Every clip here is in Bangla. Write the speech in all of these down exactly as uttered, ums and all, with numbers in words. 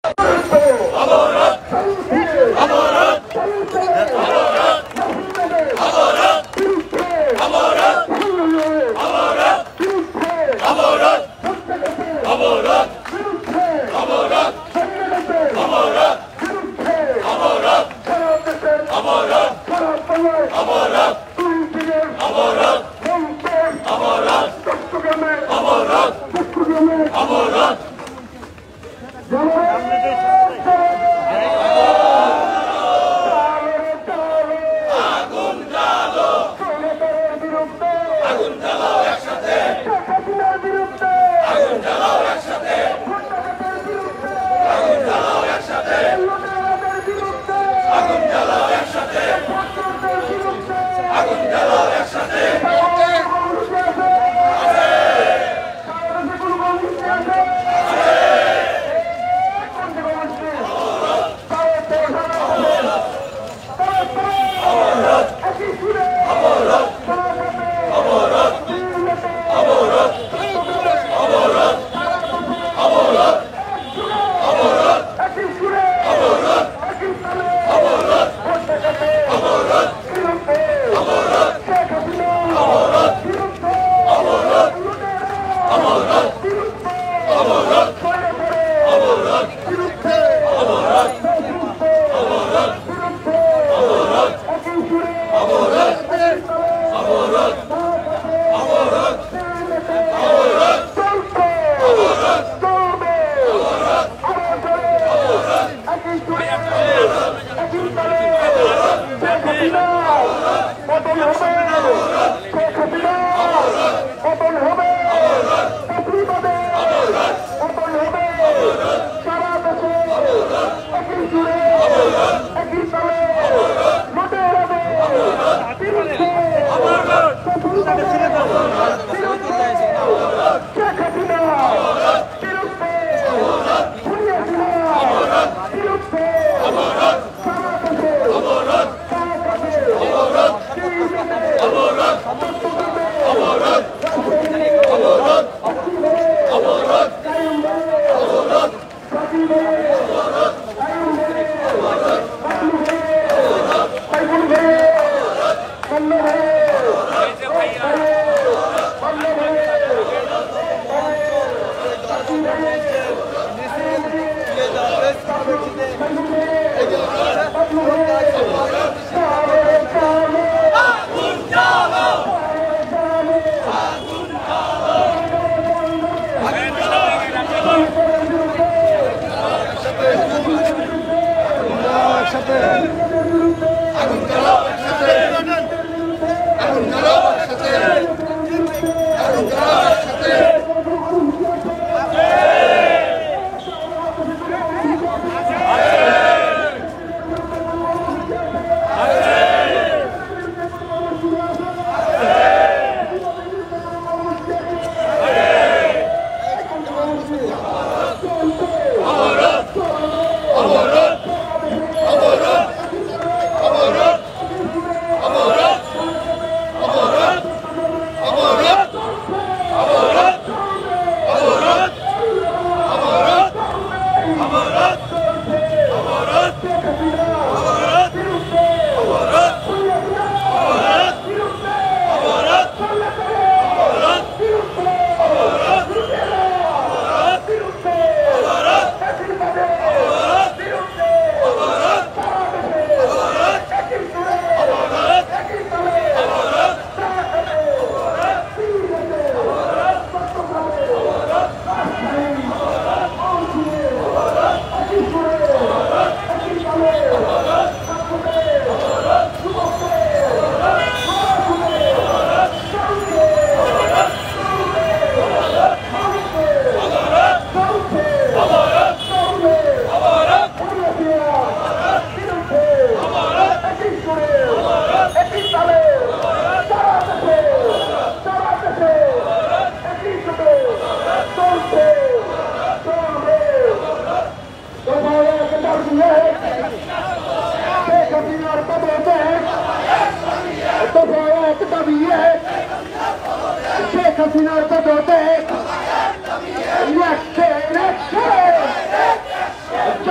Yes,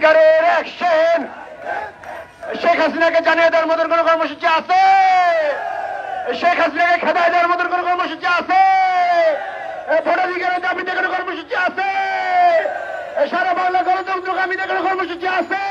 সত্যিকারের অ্যাকশন। শেখ হাসিনাকে জানিয়ে দেওয়ার মতন কোন কর্মসূচি আছে? শেখ হাসিনাকে খেদায় দেওয়ার মতন কোন কর্মসূচি আছে? ভোটাধিকারের দাবিতে কোন কর্মসূচি আছে? সারা বাংলা গণতন্ত্রকামীতে কোন কর্মসূচি আছে?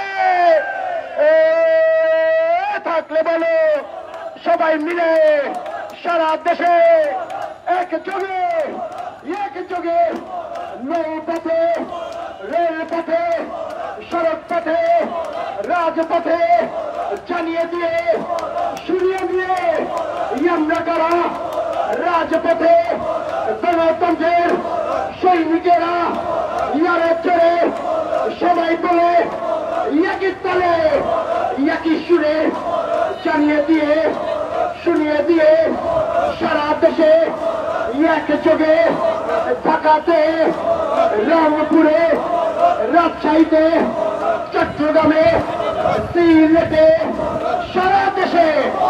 থাকলে বলো, সবাই মিলে সারা দেশে একযোগে একযোগে নৌপথে, রেলপথে, সড়ক পথে, রাজপথে জানিয়ে দিয়ে শুনিয়ে দিয়ে আমরা কারা রাজপথে গণতন্ত্রের সৈনিকেরা ইয়ারে চড়ে সবাই বলে একই তালে একই সুরে জানিয়ে দিয়ে শুনিয়ে দিয়ে সারা দেশে একযোগে ঢাকাতে, রংপুরে, রাজশাহীতে, চট্টগ্রামে, সিলেটে, সারা দেশে